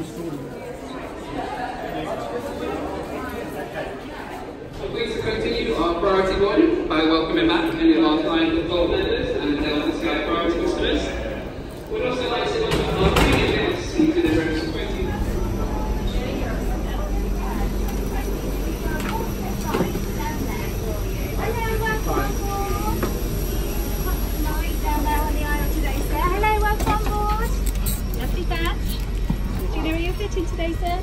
Please to continue our priority boarding by welcoming back any of our client default members and Delta Sky priority customers. We'd also like to welcome our premium guests into the breakfast waiting. Hello, welcome on board. Lovely badge. Do you know where you're sitting today, sir?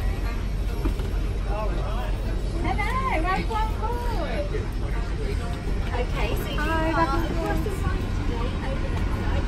Hello, welcome on board. Okay, so you are across the side today, over that side.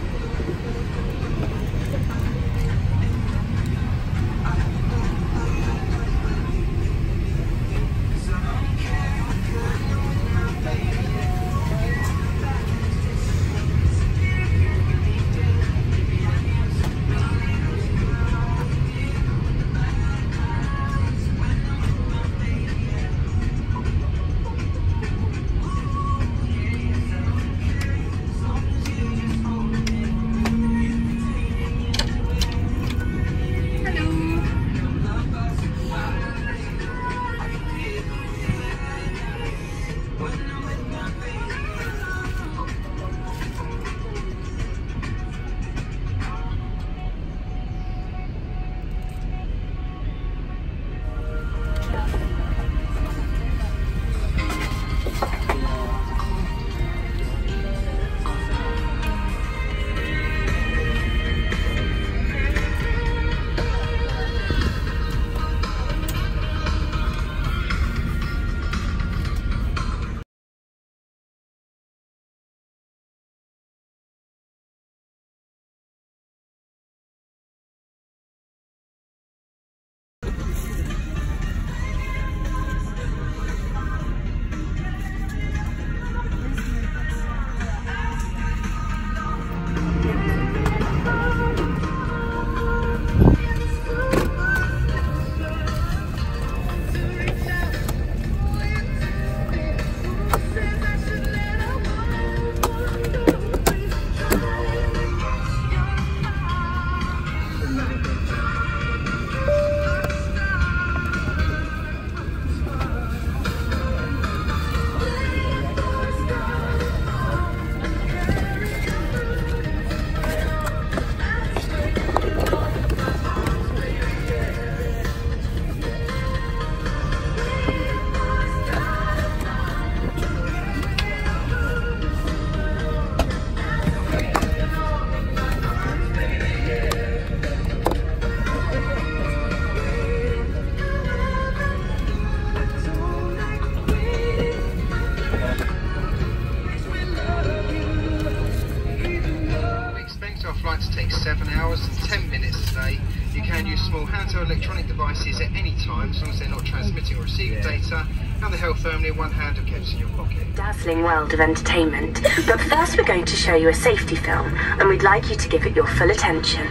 Flights take 7 hours and 10 minutes today. You can use small handheld electronic devices at any time as long as they're not transmitting or receiving data, and the health only in one hand and kept in your pocket. Dazzling world of entertainment, but first we're going to show you a safety film and we'd like you to give it your full attention.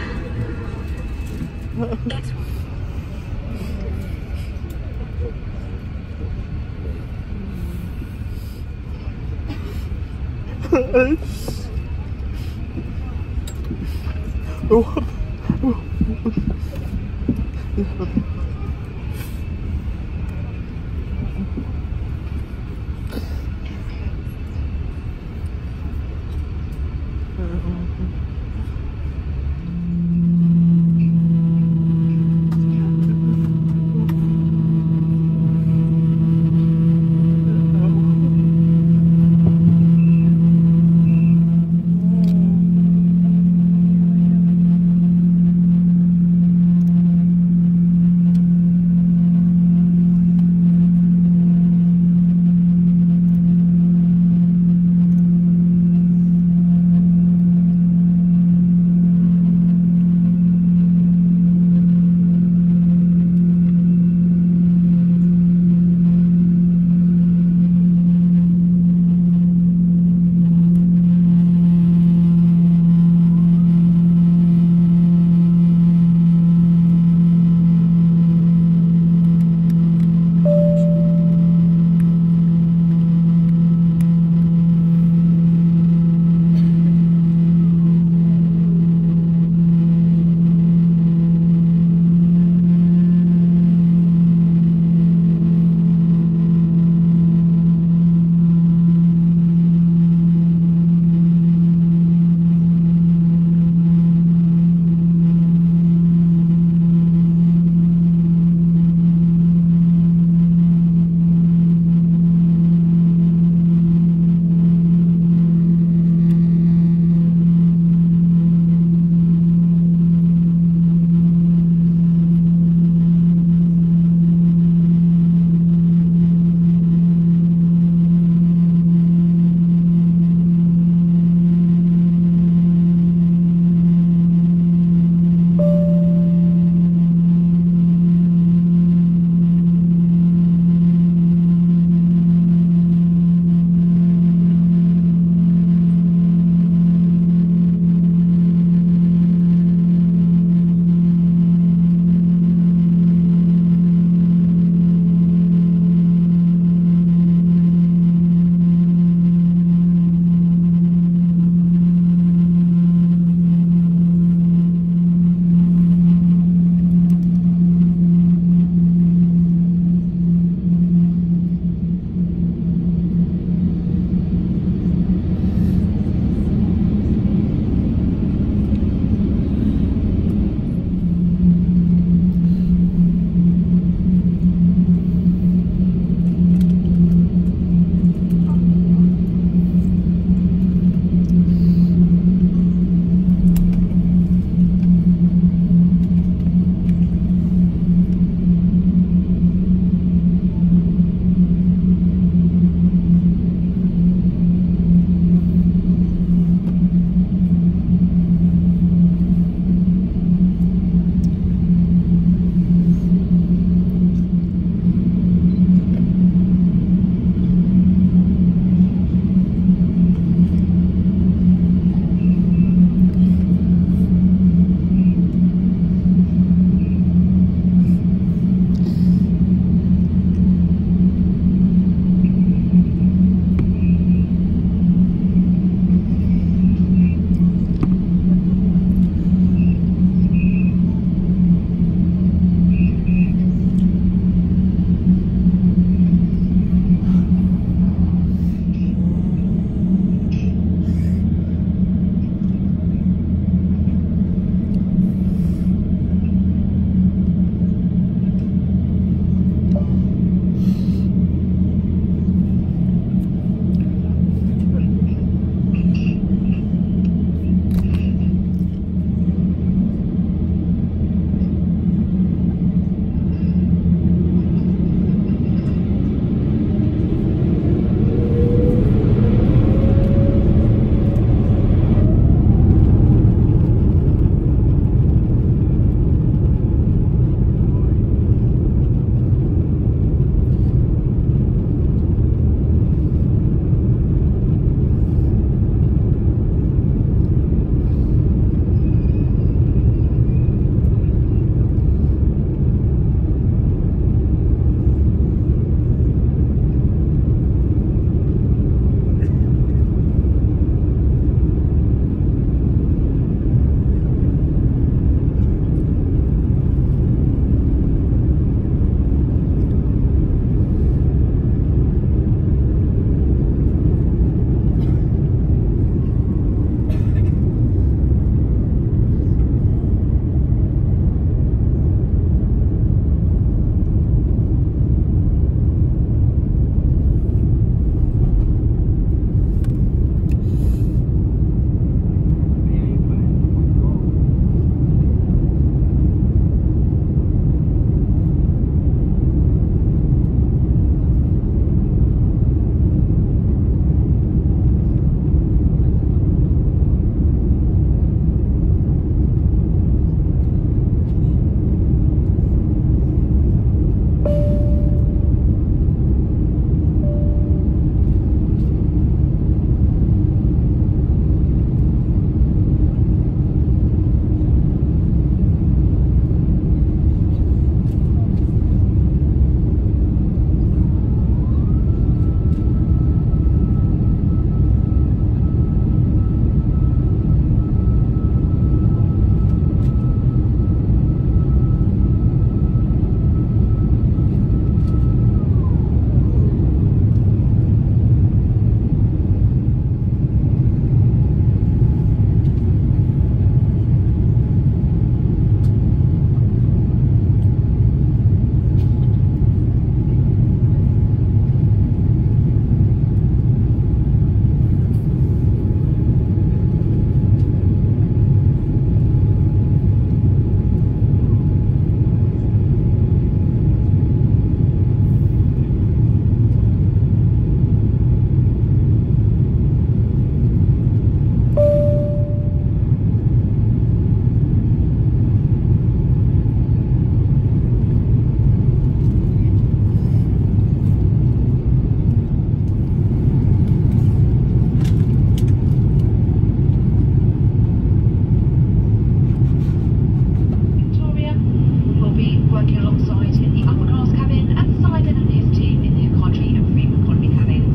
working alongside in the upper class cabin and Simon and his team in the economy and premium economy cabins.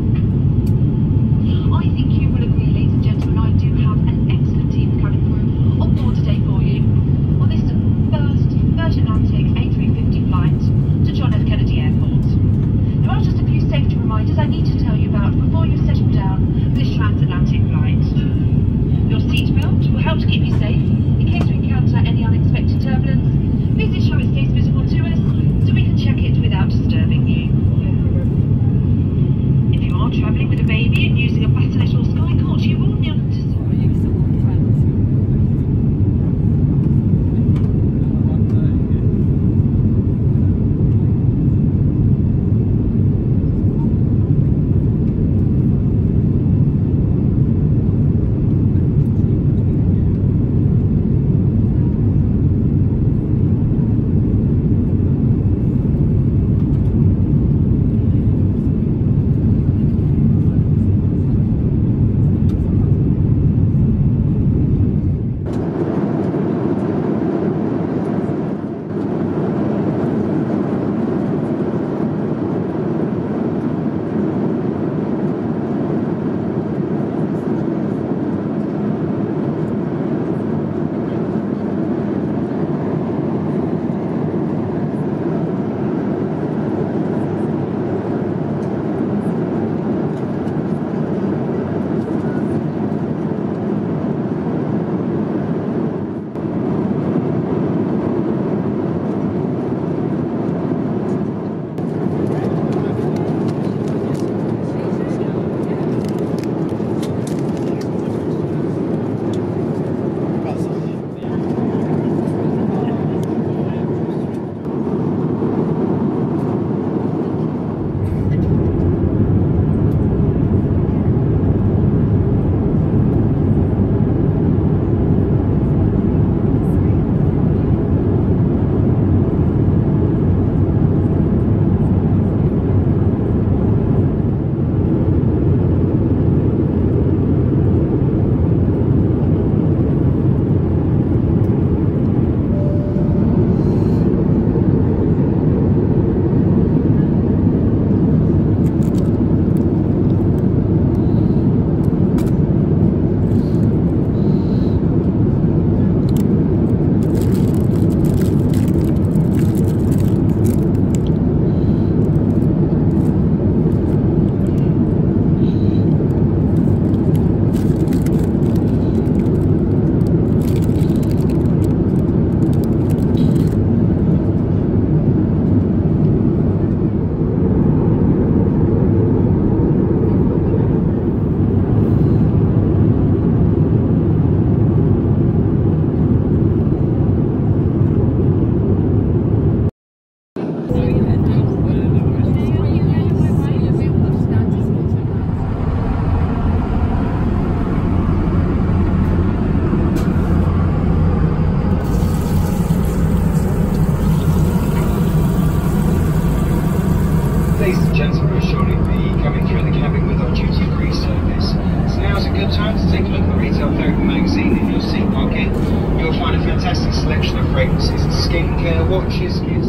I think you will agree, ladies and gentlemen, I do have an excellent team of cabin crew on board today for you on this first Virgin Atlantic A350 flight to John F. Kennedy Airport. There are just a few safety reminders I need to tell you about before you settle down for this transatlantic flight. Your seatbelt will help to keep you safe in case we encounter any unexpected turbulence. Please ensure it stays visible to us so we can check it without disturbing you. If you are travelling with a baby and using a bassinet or sky cot, you will need to... Ladies and gentlemen, we'll shortly be coming through the cabin with our duty-free service. So now is a good time to take a look at the Retail Therapy magazine in your seat pocket. You'll find a fantastic selection of fragrances, skincare, watches, gifts.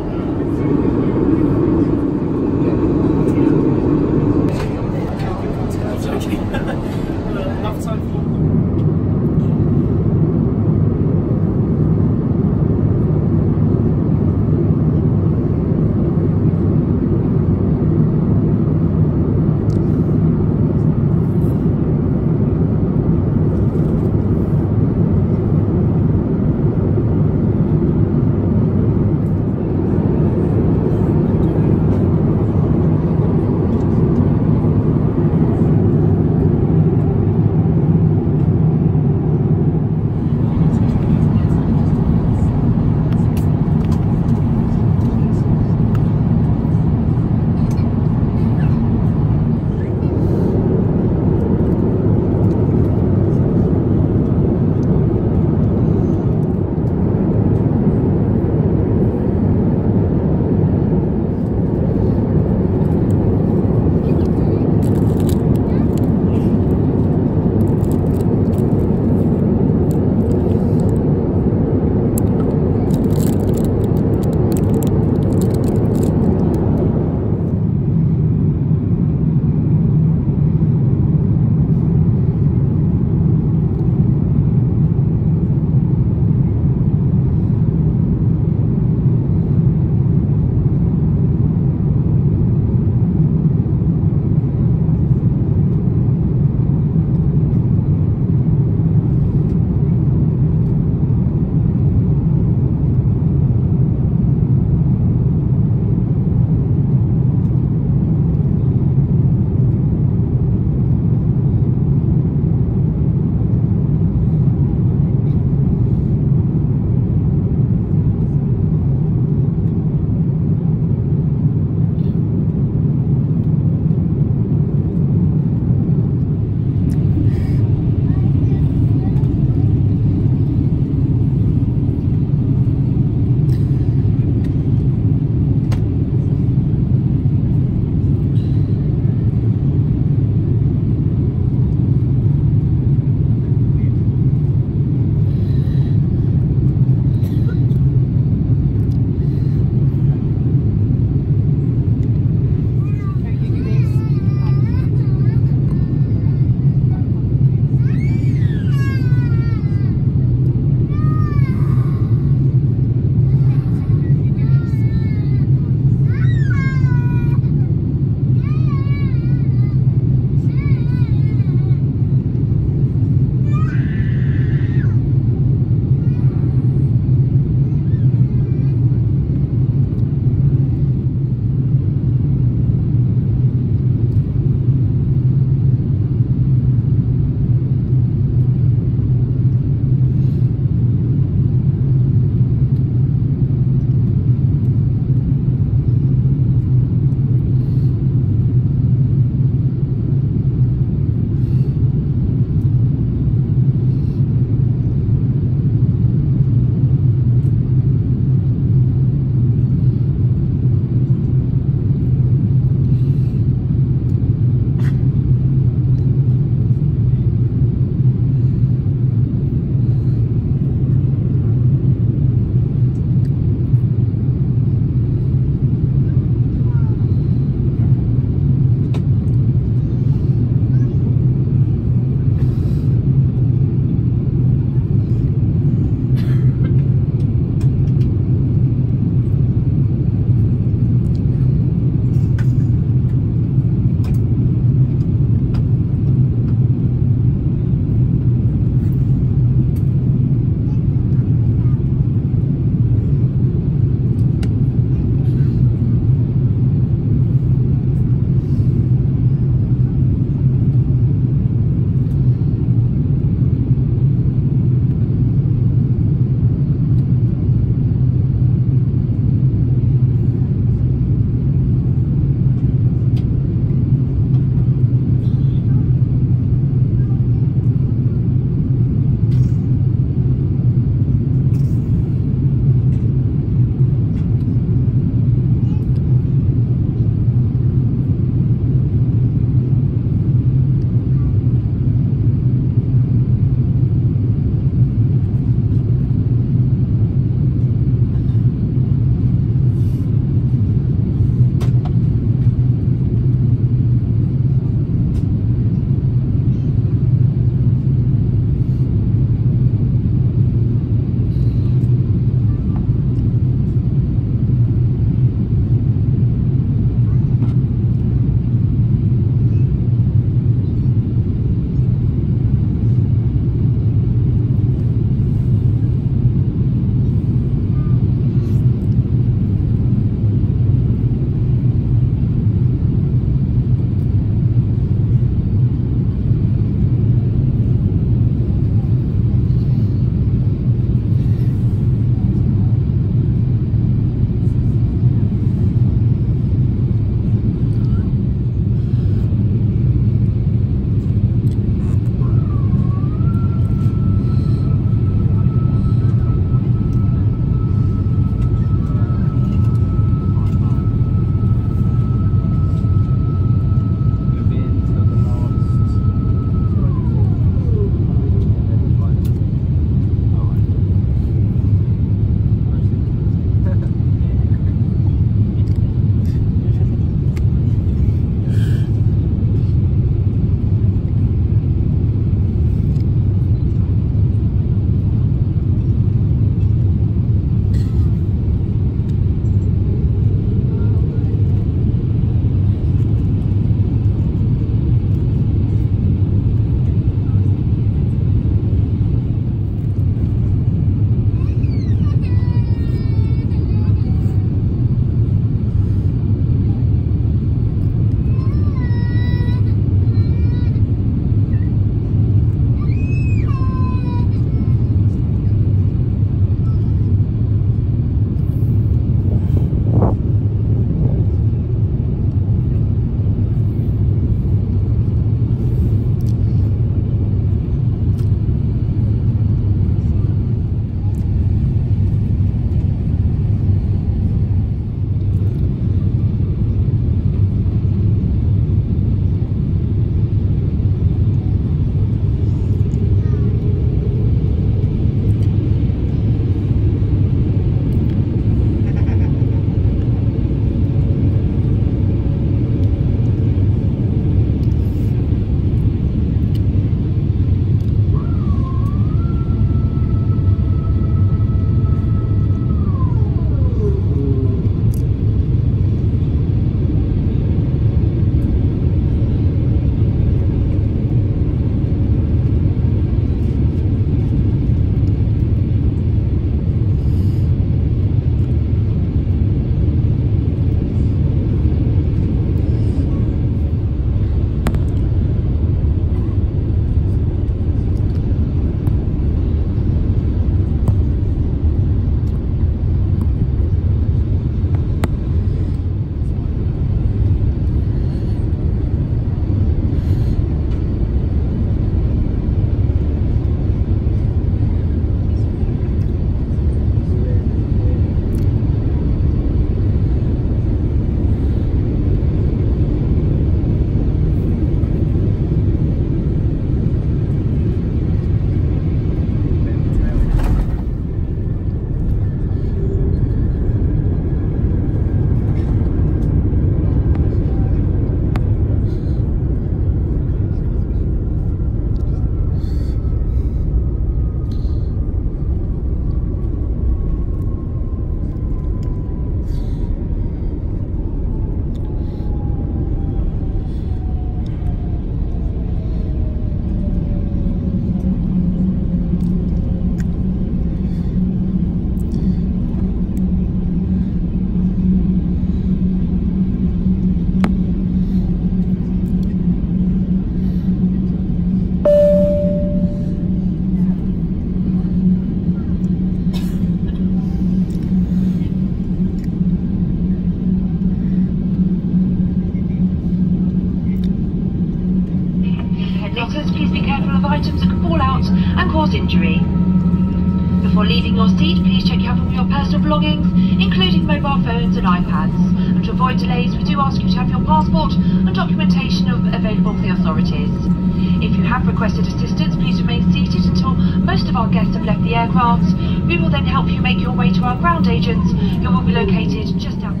drivers, please be careful of items that can fall out and cause injury. Before leaving your seat, please check you have all your personal belongings, including mobile phones and iPads. And to avoid delays, we do ask you to have your passport and documentation available for the authorities. If you have requested assistance, please remain seated until most of our guests have left the aircraft. We will then help you make your way to our ground agents, who will be located just out.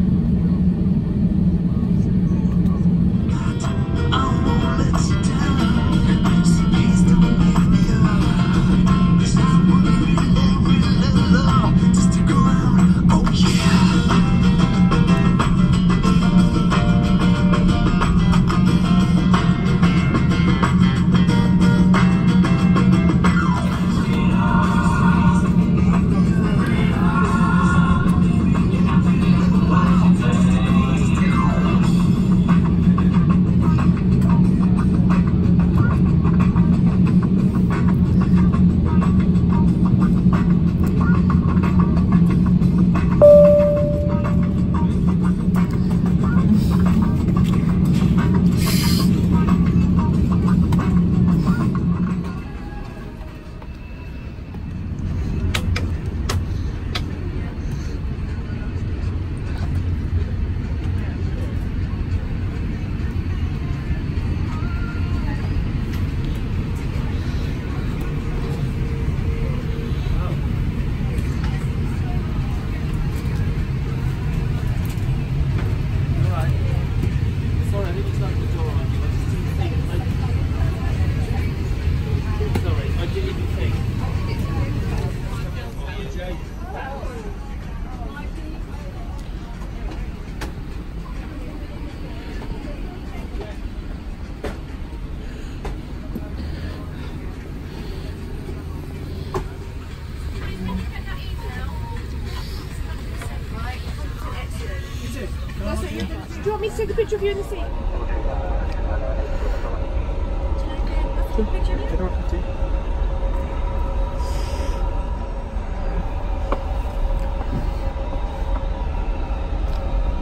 Do you want me to take a picture of you in the seat?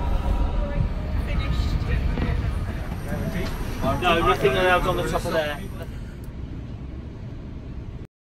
No, nothing allowed on the top of there.